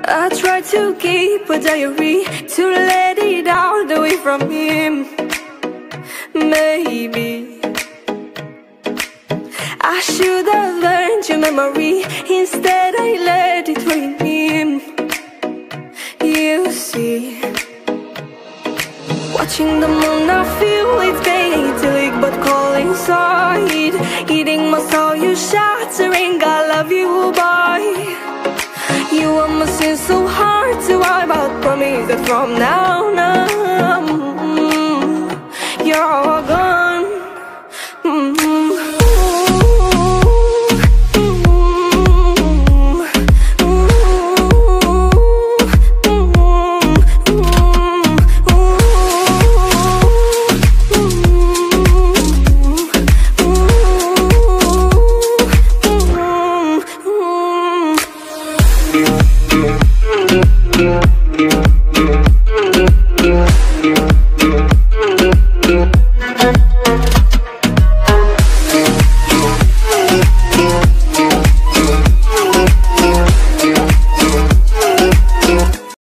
I tried to keep a diary to let it out away from him. Maybe I should have learned your memory. Instead I let it drain him. You see, watching the moon I feel it's gating, but cold inside, eating my soul, you shattering. I love you, boy. You are missing so hard to wipe out. Promise that from now on, you're all gone. Yeah.